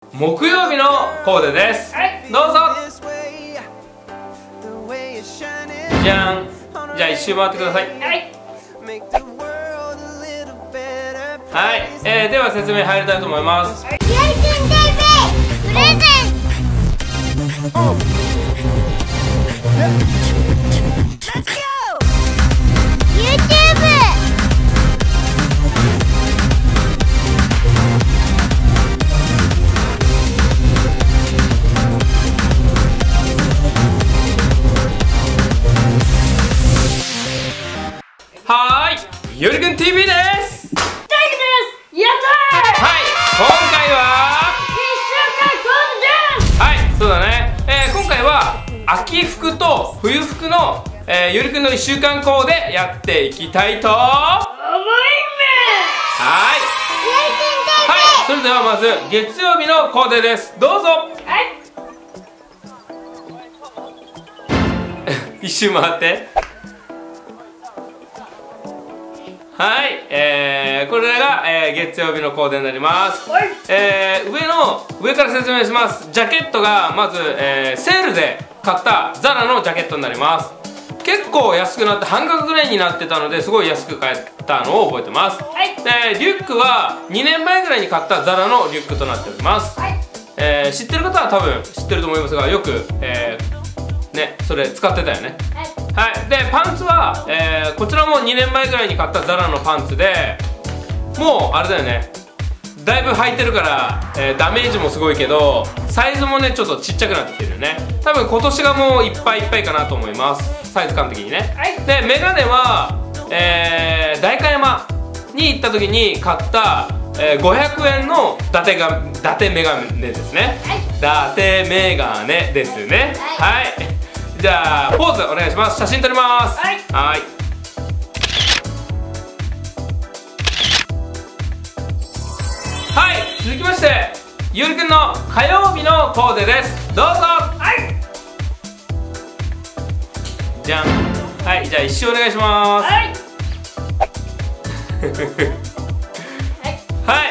木曜日のコーデです。どうぞ。じゃん。じゃあ一周回ってください。はい、では説明入りたいと思います。はーい、よりくん TV です。 大輝です。やったー。 はい、今回は 1週間コーデです。 はい、そうだね。今回は秋服と冬服の、よりくんの1週間コーデやっていきたいと思います。はい、それではまず月曜日のコーデです。どうぞ。一周回って。はい、これが、月曜日のコーデになります。上から説明します。ジャケットがまず、セールで買ったザラのジャケットになります。結構安くなって半額ぐらいになってたので、すごい安く買えたのを覚えてます。でリュックは2年前ぐらいに買ったザラのリュックとなっております。知ってる方は多分知ってると思いますが、よく、ね、それ使ってたよね。はい、でパンツは、こちらも2年前ぐらいに買ったザラのパンツで、もうあれだよね、だいぶ履いてるから、ダメージもすごいけどサイズもねちょっとちっちゃくなってきてるよね。多分今年がもういっぱいいっぱいかなと思います、サイズ感的にね。でメガネは、代官山に行った時に買った、500円の伊達メガネですね。伊達メガネですね。はい、じゃあポーズお願いします。写真撮ります。はい、はい、続きましてゆうりくんの火曜日のコーデです。どうぞ。じゃん。はい、じゃあ一周お願いします。はい、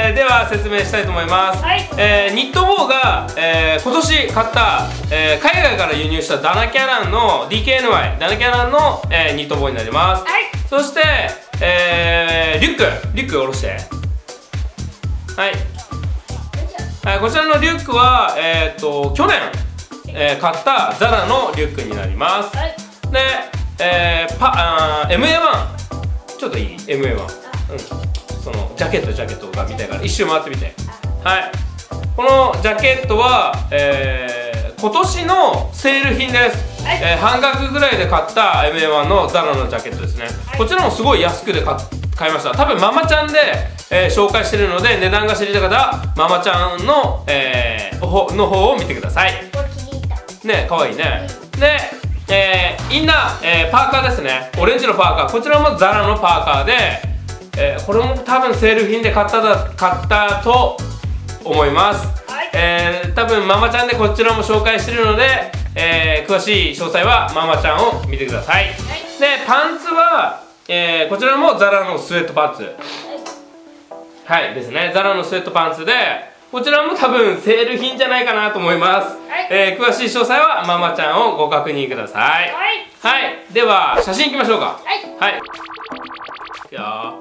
では説明したいと思います。ニット帽が、今年買った、海外から輸入したダナキャランの DKNY ダナキャランの、ニット帽になります。そして、リュック下ろして。はい、こちらのリュックは、去年、買ったザラのリュックになります。で、MA1 ちょっといい MA1、そのジャケットが見たいから一周回ってみて。はい、このジャケットは、今年のセール品です。半額ぐらいで買った MA1 のザラのジャケットですね。こちらもすごい安くで買いました。多分ママちゃんで、紹介してるので、値段が知りたい方はママちゃんの、方を見てくださいね。かわいいね。で、インナー、パーカーですね。オレンジのパーカー、こちらもザラのパーカーで、これも多分セール品で買ったと思います。多分ママちゃんでこちらも紹介してるので、詳しい詳細はママちゃんを見てください。でパンツは、こちらもザラのスウェットパンツ、はいですね。ザラのスウェットパンツで、こちらも多分セール品じゃないかなと思います。詳しい詳細はママちゃんをご確認ください。はい、では写真いきましょうか。はい、いくよ。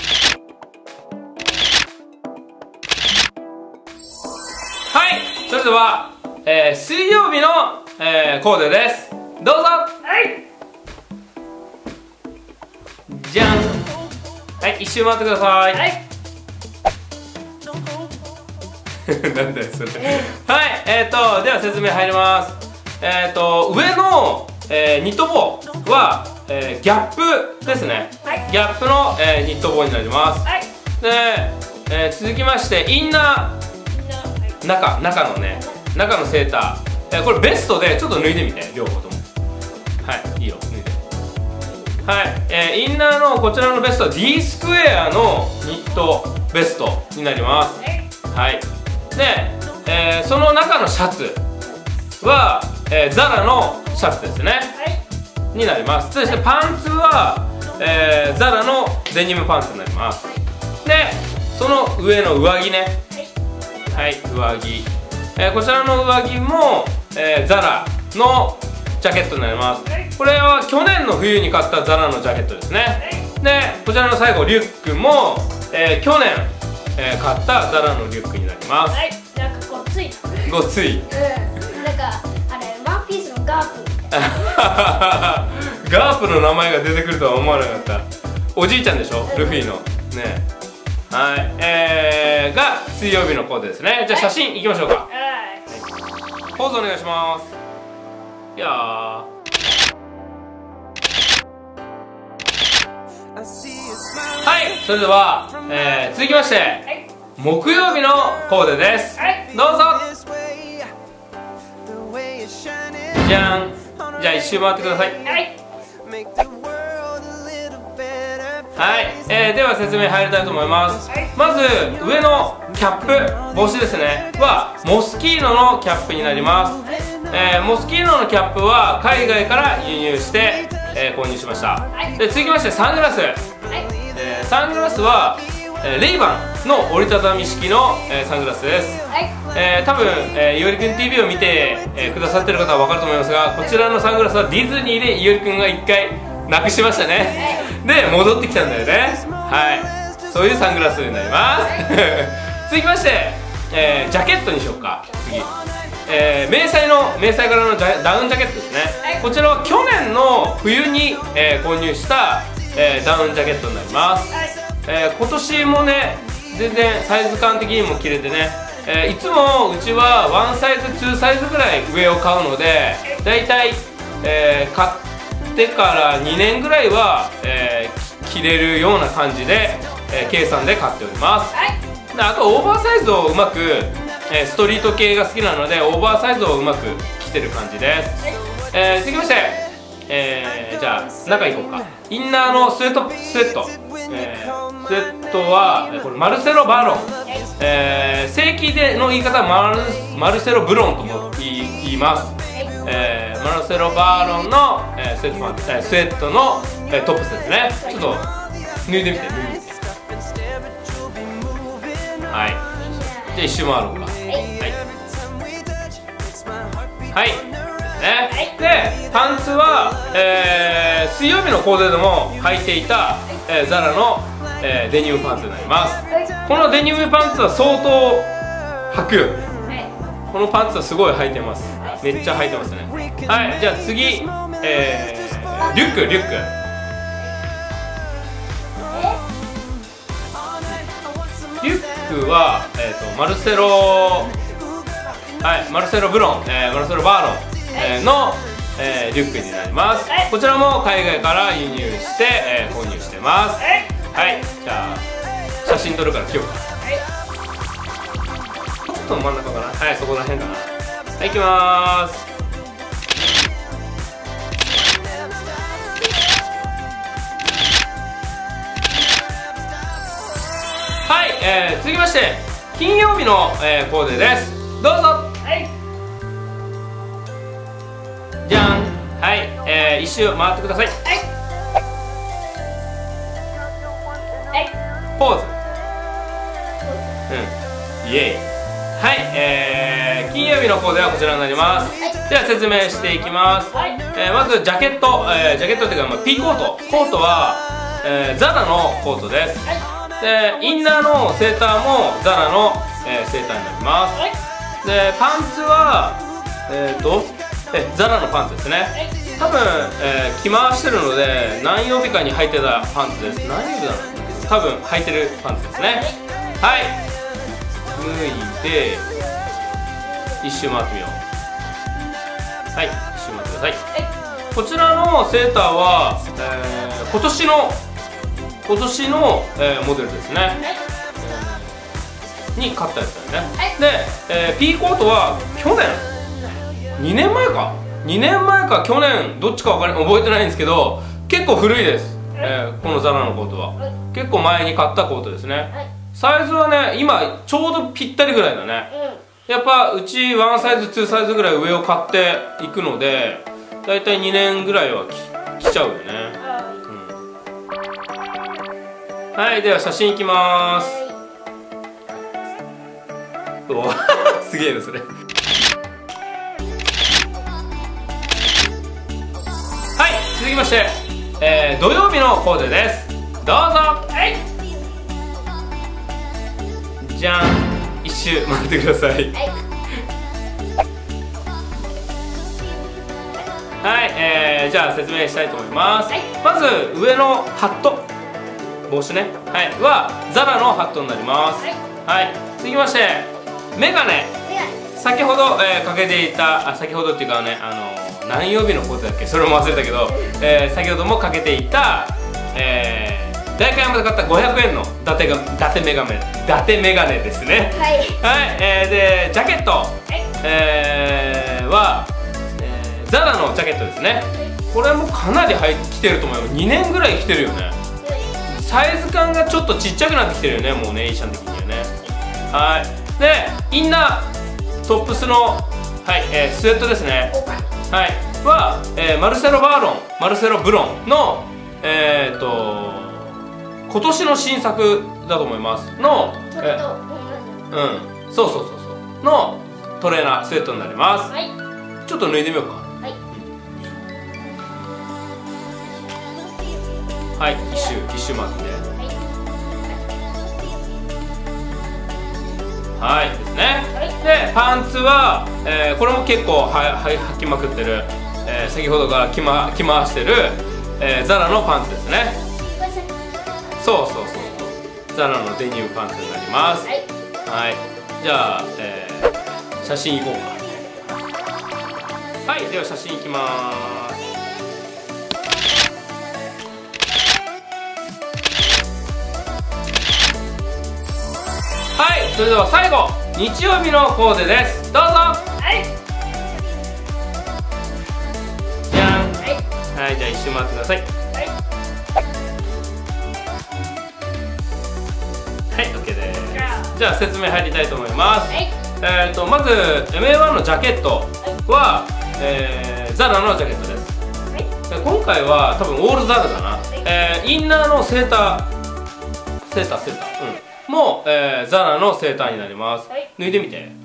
それでは、水曜日の、コーデです。どうぞ。じゃん。はい、一周回ってください。なんだよそれ。はい、では説明入ります。上の、ニット帽は、ギャップですね。ギャップの、ニット帽になります。で、続きましてインナー、中のセーター、これベストでちょっと脱いでみて、両方とも。はい、いいよ、脱いで。はい、インナーのこちらのベストは D スクエアのニットベストになります。はい、で、その中のシャツは、ザラのシャツですね、になります。そしてパンツは、ザラのデニムパンツになります。でその上の上着ね、 はい、上着、こちらの上着も、ザラのジャケットになります。これは去年の冬に買ったザラのジャケットですね。でこちらの最後リュックも、去年、買ったザラのリュックになります。 はい、なんかごつい。 ごつい。 なんかあれワンピースのガープ。 ガープの名前が出てくるとは思わなかった。おじいちゃんでしょ、ルフィのね。はい、が水曜日のコーデですね。じゃあ写真いきましょうか。ポーズお願いします。いやー、はい、それでは、続きまして、木曜日のコーデです。どうぞ。じゃん。じゃあ一周回ってください。はい、では説明入りたいと思います。まず上のキャップ、帽子ですねはモスキーノのキャップになります。モスキーノのキャップは海外から輸入して、購入しました。で続きましてサングラス、サングラスは、レイバンの折りたたみ式の、サングラスです。多分、いおりくん TV を見て、くださってる方は分かると思いますが、こちらのサングラスはディズニーでいおりくんが1回なくしましたね。で戻ってきたんだよね。はい、そういうサングラスになります続きまして、ジャケットにしようか。次、迷彩柄のダウンジャケットですね。こちらは去年の冬に、購入した、ダウンジャケットになります。今年もね全然サイズ感的にも着れてね、いつもうちは1サイズ2サイズぐらい上を買うので、だいたい買ってから2年ぐらいは、着れるような感じで、計算で買っております。であとオーバーサイズをうまく、ストリート系が好きなのでオーバーサイズをうまく着てる感じです。続きまして、じゃあ中いこうか。インナーのスウェット、スウェットはこれマルセロ・バロン、正規での言い方はマルセロ・ブロンとも言います。マルセロ・バロンの、スウェットの、トップスですね。ちょっと脱いでみて、はい、じゃあ一周回ろうか。はいね、でパンツは、水曜日のコーデでも履いていた、ザラの、デニムパンツになります。このデニムパンツは相当履くよ。このパンツはすごい履いてます。めっちゃ履いてますね。はい、じゃあ次、リュックは、マルセロブロン、マルセロバーロン、の、リュックになります。こちらも海外から輸入して、購入してます。はい、じゃあ写真撮るから着ようか。ちょっと真ん中かな。はい、そこら辺かな。はい、行きまーす。はい、続きまして金曜日の、コーデです。どうぞ。じゃん。はい、一周回ってください。ポーズ。イエイ。はい、金曜日のコーデはこちらになります。では説明していきます。まずジャケットっていうか、ピーコートは、ザラのコートです。でインナーのセーターもザラの、セーターになります。でパンツはザラのパンツですね。多分、着回してるので何曜日かに履いてたパンツです。何曜日だろう。多分履いてるパンツですね。はい、脱いで一周回ってみよう。はい、一周回ってください。こちらのセーターは、今年の、モデルですね、に買ったやつだよね。で、ピーコートは去年2年前か去年どっちか覚えてないんですけど、結構古いです。このザラのコートは結構前に買ったコートですね。サイズはね今ちょうどぴったりぐらいだね。やっぱうち1サイズ2サイズぐらい上を買っていくので、だいたい2年ぐらいは着ちゃうよね。はい、では写真いきます。 おすげえなそれ。はい、続きまして、土曜日のコーデです。どうぞ。はい、じゃん、一周回ってください。はい、じゃあ説明したいと思います。まず上のハット、帽子ね、はい、はザラのハットになります。はい、続きましてメガネ、先ほど、かけていた、先ほどっていうかね、何曜日のコーデだっけ、それも忘れたけど、先ほどもかけていた、代官山で買った500円の伊達メガネですね。はい、でジャケット、は、ザラのジャケットですね。これもかなり着てると思います。2年ぐらい着てるよね。サイズ感がちょっとちっちゃくなってきてるよね、もうね、イーシャン的にはね。はい、でインナートップスの、はい、スウェットですね。はい、は、マルセロブロンの今年の新作だと思いますの、そうのトレーナースウェットになります。はい、ちょっと脱いでみようか。はい、一周回って。はいですね。でパンツは、これも結構履きまくってる、先ほどから着回してる、ザラのパンツですね。そうザラのデニムパンツになります。はい、じゃあ、写真いこうか。はい、では写真いきます。はい、それでは最後日曜日のコーデです。どうぞ。はい、じゃん。はい、じゃあ一周回ってください。はい、OK です。じゃあ説明入りたいと思います。まず MA1 のジャケットは、ザラのジャケットです。今回は多分オールザラだな。インナーのセーター、も、ザラのセーターになります。脱いでみて。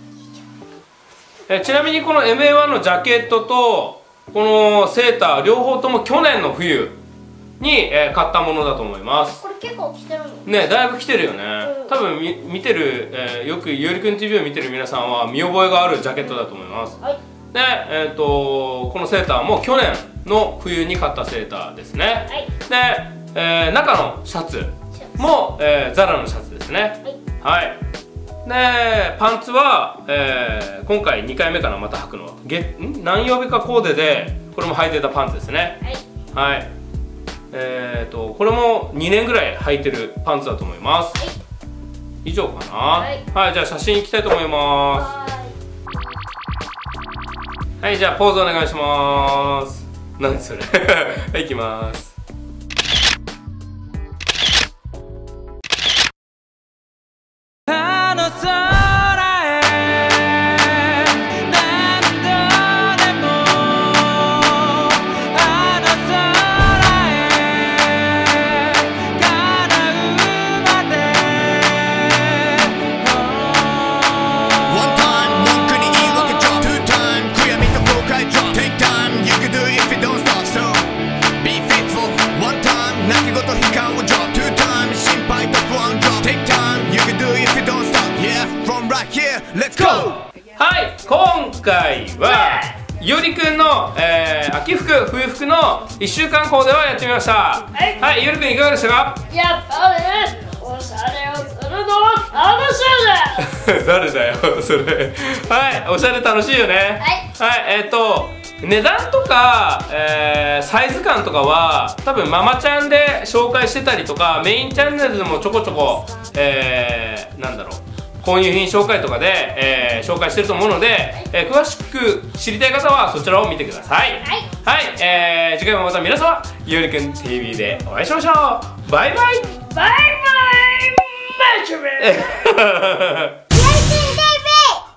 ちなみにこの MA1 のジャケットとこのセーター両方とも去年の冬に、買ったものだと思います。 これ結構着てるのね、だいぶ着てるよね。多分見てる、よくゆうりくん TV を見てる皆さんは見覚えがあるジャケットだと思います。で、このセーターも去年の冬に買ったセーターですね。で、中のシャツも、ザラのシャツですね。はい。でパンツは、今回2回目かな、また履くのは何曜日かコーデでこれも履いてたパンツですね。はい、これも2年ぐらい履いてるパンツだと思います。以上かな。はい、じゃあ写真いきたいと思います。はい、じゃあポーズお願いします。何それはい、いきます。はい、今回はゆうりくんの、秋服冬服の1週間コーデをやってみました。はい、ゆうりくんいかがでしたか？ やっぱりおしゃれをするの楽しいです誰だよそれ。はい、おしゃれ楽しいよね。はい、値段とか、サイズ感とかは多分ママちゃんで紹介してたりとか、メインチャンネルでもちょこちょこ、なんだろう、購入品紹介とかで、紹介してると思うので、詳しく知りたい方はそちらを見てください。はい、次回もまた皆様ゆうりくん TV でお会いしましょう。バイバイバイバイマッチョメン